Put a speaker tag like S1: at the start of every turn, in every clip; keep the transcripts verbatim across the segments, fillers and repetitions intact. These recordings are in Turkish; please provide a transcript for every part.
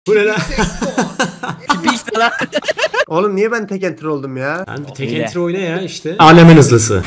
S1: Bu ne lan?
S2: işte lan.
S3: Oğlum niye ben tek enter oldum ya?
S1: Sen bir tek enter oyna ya işte. Alemin hızlısı.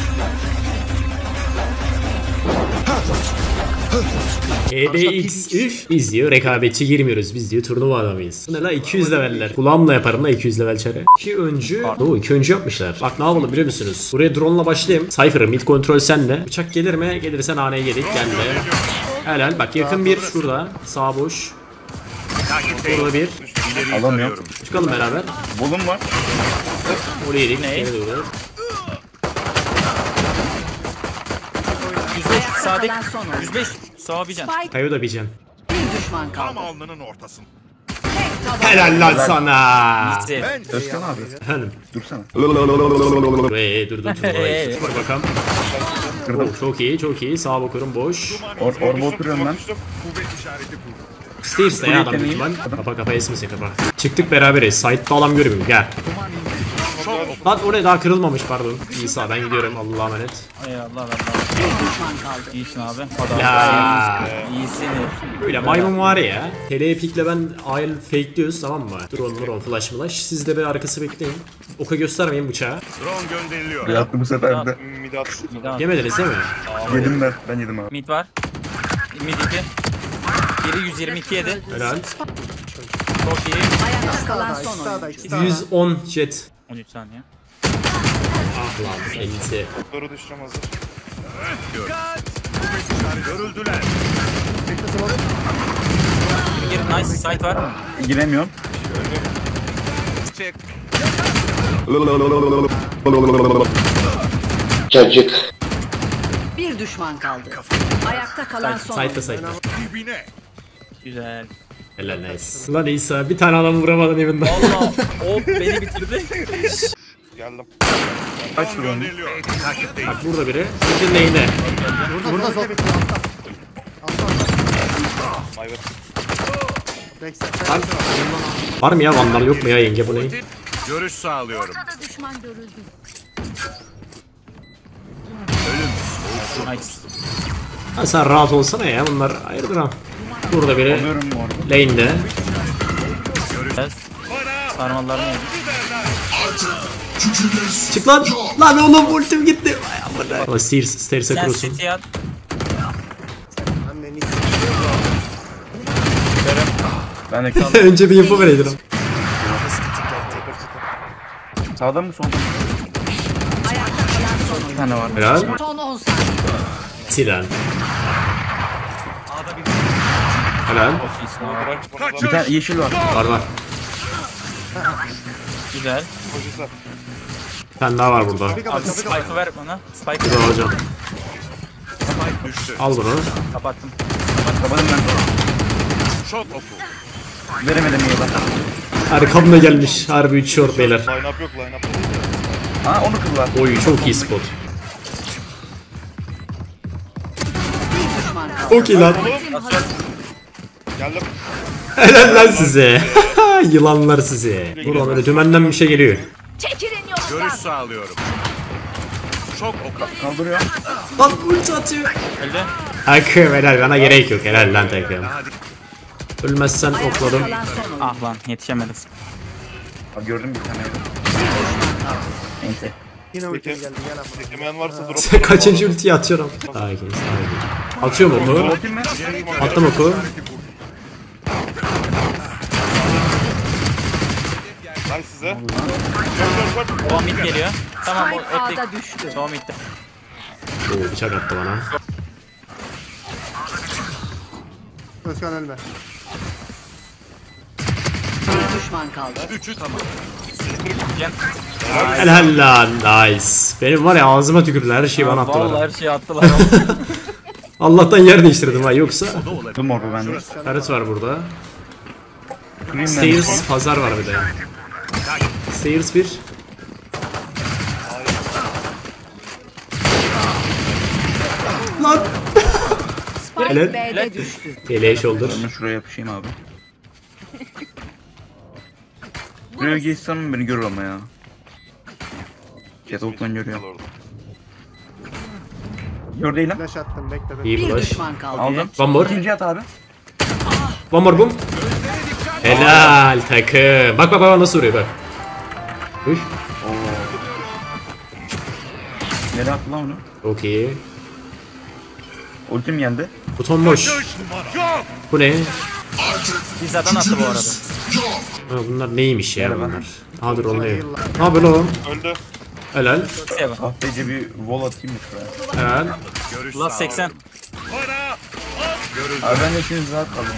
S1: E B X üf. Biz diyor rekabetçi girmiyoruz. Biz diyor turnuva adamıyız. Bu ne la iki yüz leveller. Kulağımla yaparım la iki yüz level çare. İki öncü. Oo iki öncü yapmışlar. Bak ne yapalım biliyor musunuz? Buraya drone ile başlayayım. Cypher mid kontrol senle. Bıçak gelir mi? Gelirse naneye yedik. Geldi. Helal. Bak yakın bir şurada. Sağ boş. Burada bir.
S4: Alamıyorum.
S1: Çıkalım beraber.
S4: Bulum var.
S1: Oraya yedik.
S2: Ne?
S1: Geri doğru.
S2: yüz beş sadık. yüz beş sağ bir can.
S1: Kayo da bir can.
S5: Bir düşman kaldı.
S6: Tam alnının ortasında.
S1: Helal lan sana.
S2: Bitti.
S4: Özkan abi.
S1: Efendim.
S4: Dursana.
S1: Eee dur dur dur. Dur bakalım. Oh, çok iyi çok iyi. Sağa bakıyorum boş.
S4: Or orba oturuyorum ben.
S6: Kuvvet işareti kur.
S1: Steve's'te ya adam büyük ihtimal. Kapa kapa esmese kapa. Çıktık beraberiz. Side'da adam görmüyorum gel. Lan o ne daha kırılmamış pardon. İsa ben gidiyorum Allah'a emanet.
S2: Eyvallah Allah.
S5: Bir düşman kaldı.
S2: İyisin abi. Adam.
S1: Ya.
S2: İyisin.
S1: Böyle maymun var ya. T L pikle ben aile fake diyoruz tamam mı? Drone drone flash flash. Siz de bir arkası bekleyin. Oka göstermeyin bıçağı.
S6: Drone gönderiliyor.
S4: Yattı bu sefer de.
S6: Midat.
S2: Midat.
S1: Yemediniz değil mi?
S4: Yedim ben. Ben yedim abi.
S2: Mid var. Mid iki. Biri yüz yirmi iki yedi.
S1: Helal.
S2: Çok iyi.
S5: Ayakta kalan son oyuncu.
S1: yüz on jet.
S2: on üç saniye.
S1: Ah lan elisi.
S6: Doğru düşeceğim hazır. Görüldüler.
S2: Bir nice site var.
S4: Giremiyorum.
S6: Çek.
S7: Çocuk.
S5: Bir düşman kaldı. Ayakta kalan son
S1: Side'da
S5: oyuncu.
S1: side'da.
S6: Dibine.
S2: Güzel.
S1: Helal nice. Lan İsa bir tane adam vuramadın evinden.
S2: Allah. O beni bitirdi.
S6: Geldim.
S4: Kaç
S6: Drone
S4: vuruyorsun?
S6: gönderiliyor. Takipteyim.
S1: Bak burada biri. Şimdi neyine?
S6: Ayvet.
S1: Lan. Var mı ya vandal yok mu ya yenge bu ne?
S6: Görüş sağlıyorum.
S5: Düşman görüldü.
S2: Nice.
S1: Ha sen rahat olsana ya bunlar hayırdır ha. Burada biri
S4: Alıyorum bu arada.
S1: lane'de.
S2: Güzel. Sarmallarını yedim.
S1: Çık lan. Lan oğlum ultim gitti. Vay amına. Ama Stairs, Stairs'e
S2: Sen
S1: kurusun.
S2: City'ye at.
S3: Anneni
S4: Ben de
S1: Önce bir info vereydin.
S4: sağda mı solda mı?
S5: Ayakta kalan son
S4: Bir
S5: oyuncu.
S4: tane var.
S1: Helal.
S5: Son on saniye.
S1: Tiran. Helal.
S2: İyisin abi.
S4: Bir tane yeşil var.
S1: Var var.
S2: Güzel.
S1: Bir tane daha var burada.
S2: Abi Spike'ı ver bana. Spike'ı
S1: Burada
S2: ver.
S1: hocam.
S6: Düştü.
S1: Al bunu.
S2: Kapattım.
S4: Kapadım ben.
S6: Şok oku.
S4: Veremedim yıla.
S1: Arkamda gelmiş. Harbi üç short beyler.
S6: Line up yok line up.
S4: Aa onu kıllar.
S1: Oy çok iyi spot.
S5: Bir düşman kaldı.
S1: Okey lan.
S6: Geldim.
S1: Helal lan size. Yılanlar size. Buradan öyle dümenden bir şey geliyor.
S5: Çekilin
S6: Görüş
S5: yolundan.
S6: sağlıyorum. Şok oku.
S4: Kaldırıyor.
S1: Lan ulti atıyor.
S2: Öldü.
S1: Hakkı helal bana gerek yok. Helal lan takım. Ölmezsen okladım.
S5: Kalan son oyuncu.
S2: Ah lan yetişemedim.
S4: Abi gördüm bir tane.
S2: Neyse.
S3: yine ultim geldi gel ama.
S6: Çekemeyen varsa drop.
S1: Sen kaçıncı ultiyi atıyorum? Sakin sakin. Atıyor mu oku?
S4: Bakayım mı?
S1: Attım oku.
S6: Lan size.
S2: O mid geliyor. Tamam o
S5: Spike
S2: ettik.
S5: A'da düştü.
S2: O midde.
S1: Oo bıçak attı bana.
S3: Özkan ölme.
S5: Bir düşman kaldı.
S6: Üçü tamam.
S2: Cem.
S1: Helal lan nice. Benim var ya ağzıma tükürdüler her şeyi bana
S2: Vallahi
S1: attılar.
S2: her şeyi attılar.
S1: Allah'tan yer değiştirdim ha yoksa.
S4: Dım orba bende.
S1: Karıt var burada.
S4: Kırayım ben.
S1: Stairs pazar var bir de. Stairs bir. Lan.
S5: Spike
S1: Helal.
S5: B'de düştü.
S1: T L shoulder.
S4: Ben şuraya yapışayım abi. Buraya geçsem beni görür ama ya. Ketaluk'tan görüyor. Gör değil lan.
S3: Flash attım bekle bekle.
S1: İyi
S5: Bir
S1: flash.
S5: düşman kaldı.
S4: Aldım.
S1: One more.
S4: İkinci at abi.
S1: One more boom. Helal takım. Bak bak bak nasıl vuruyor bak. Üf.
S4: Nereye attı lan onu?
S1: Çok iyi.
S4: Ultim geldi.
S1: Buton boş. Bu ne?
S2: Pizza'dan attı bu arada.
S1: Ha, bunlar neymiş ya
S4: Merhaba.
S1: bunlar? Ha dur oluyor. Ne yapıyor lan?
S6: Öldü.
S1: Helal.
S2: Seven.
S4: Kahveci bir wall atayım mı şuraya?
S1: Helal.
S2: Last seksen.
S4: Abi ben de şimdi rahat kaldım.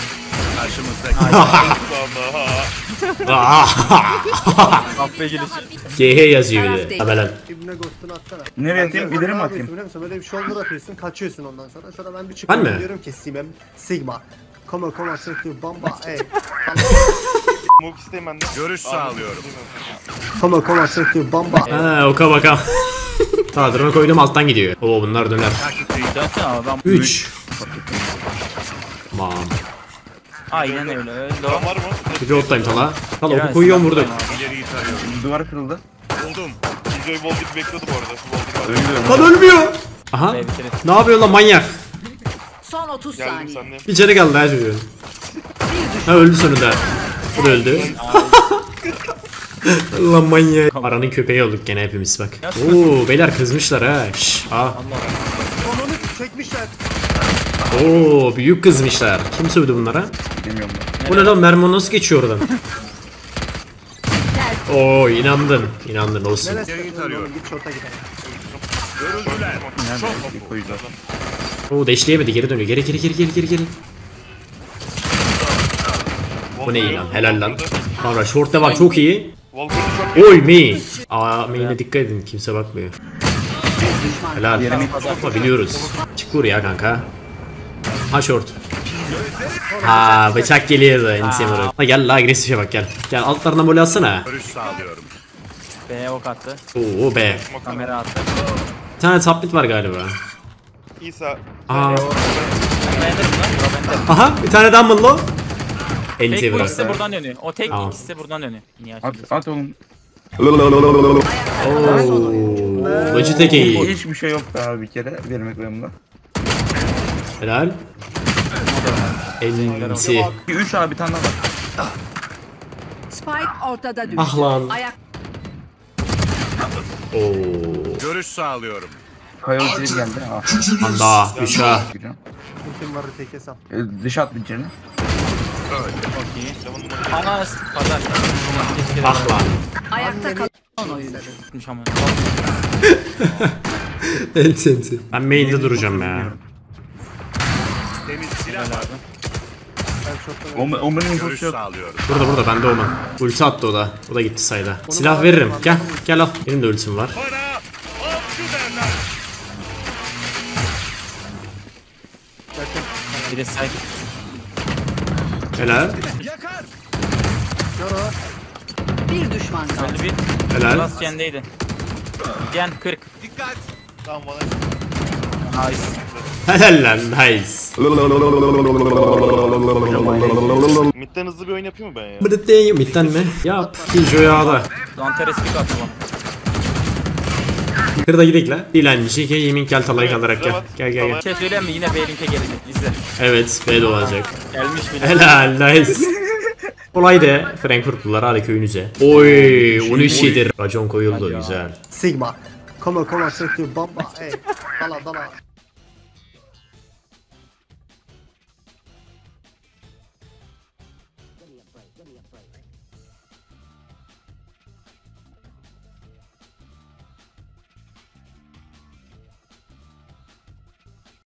S2: Kahve gelişi.
S1: G H yazıyor bir de. Tabelen.
S3: İbne ghost'unu atsana.
S4: Nereye atayım?
S3: Ne
S4: İleri mi
S3: yapıyorsun
S4: atayım?
S3: biliyor musun? Böyle bir shoulder atıyorsun, kaçıyorsun ondan sonra. Sonra ben bir
S1: Ben
S3: çıkıyorum
S1: mi?
S3: diyorum ki Simem, Sigma. Come come on, bomba, ey.
S6: Smoke isteyim ben de.
S7: Görüş sağlıyorum.
S3: Come come on, bomba.
S1: Ha oka bakalım. Tamam drone'a koydum alttan gidiyor. Oo bunlar döner.
S2: Dönsene abi ben.
S1: üç. Tamam.
S2: Aynen öyle. Öldü o.
S6: Kan var mı?
S1: Bir rottayım tala. Tala
S2: Helal,
S1: oku koyuyorum
S2: silah
S1: vurduk.
S2: koyayım abi.
S7: İleriyi tarıyorum.
S4: Duvar kırıldı.
S7: Buldum.
S6: Enjoy Wall gibi bekliyordu bu arada. Wall gibi.
S4: Öldü.
S1: Lan ölmüyor. Aha.
S2: Ve bitirir.
S1: Ne yapıyor lan manyak?
S5: Son otuz
S6: Geldim
S5: saniye.
S6: sen de.
S1: Bir canı kaldı ha çocuğun. Ha öldü sonunda. Bu da öldü. Lan manyak. Aranın köpeği olduk gene hepimiz bak. Oo beyler kızmışlar ha. Şşş. Aa.
S3: Onu çekmişler.
S1: Oo büyük kızmışlar. Kim sövdü bunlara?
S4: Bilmiyorum ben.
S1: Bu ne lan mermi nasıl geçiyor oradan? Oo inandın. İnandın olsun.
S3: Neresi?
S7: İleriyi tarıyorum.
S3: Oğlum, Git şorta gidelim.
S7: Görüldüler. Çok
S4: Nerede? Bir koyacağız.
S1: Oo deşleyemedi geri dönüyor. Geri geri geri geri geri geri. Bu ne iyi lan helal lan. Sonra short devam çok iyi.
S6: Wall kırdı çok iyi.
S1: Oy me. Aa main'e dikkat edin kimse bakmıyor. Helal. Ama biliyoruz. Çık vur ya kanka. Ha short. Ha bıçak geliyor da enseye vuruyor. Ha gel la agresife bak gel. Gel altlarına mole atsana.
S7: görüş sağlıyorum.
S2: B'ye ok attı.
S1: Oo be.
S2: Kamera attı.
S1: Bir tane top mid var galiba.
S6: İsa.
S1: Aa.
S2: B'de bunlar. Bura bende.
S1: Aha bir tane daha mı lo?
S2: Tek
S1: Enseye
S2: bu
S1: vuruyor.
S2: ikisi de buradan dönüyor. O tek
S1: Tamam.
S2: ikisi de buradan dönüyor. Niye
S4: At,
S2: açıyorsun?
S4: at oğlum.
S1: Oo. Bacı tek iyi.
S4: Hiçbir şey yok daha bir kere benim ekranımda.
S1: Helal. Ensi.
S4: Bir üç abi bir tane daha var.
S5: Spike ortada düştü.
S1: Ah lan.
S5: Ayak
S1: Oo.
S7: Görüş sağlıyorum.
S4: Kaya ulti geldi. Ah.
S1: Anda. üç A.
S4: Giriyorum.
S3: Ultim var tek hesap.
S4: E, dışa at bir içeri.
S2: Çok iyi. Ana pazar. Keşke de
S1: Ah lan.
S5: ayakta kalan son oyuncu.
S2: gitmiş ama.
S1: Ensi ensi. Ben main'de duracağım ya.
S7: Temiz silah var.
S4: Omen, Omen'in
S7: Görüş
S4: infosu yok.
S7: sağlıyorum.
S1: Burada burada bende olma. Ulti attı o da. O da gitti sayda. Silah veririm. Gel. Gel al. Benim de ultim var.
S7: Bana avcı derler.
S2: Biri side.
S1: Helal.
S7: Yakar.
S5: Bir düşman kaldı.
S2: Öldü bir.
S1: Helal.
S2: Last gen'deydi. Gen kırk.
S7: Dikkat.
S6: Tamam bana.
S2: Nice.
S1: Helal lan. Nice.
S6: Mid'den hızlı bir oyun yapayım mı ben ya?
S1: Bıdıttayım. Midden mi? Yap. Kijo yağda.
S2: Danteres pick attı bana.
S1: Kırda gidelim la. Dilenci ki yemin gel talay kalarak gel. Gel gel gel.
S2: Bir şey söyleyeyim mi? Yine B-Link'e gelecek. İzle.
S1: Evet. B de olacak.
S2: Gelmiş bile.
S1: Helal. Nice. Kolaydı. Frankfurtlular hadi köyünüze. Oy. on üç yedir. Racon koyuldu. Güzel.
S3: Sigma. Come come on, bomba, ey. Dala dala.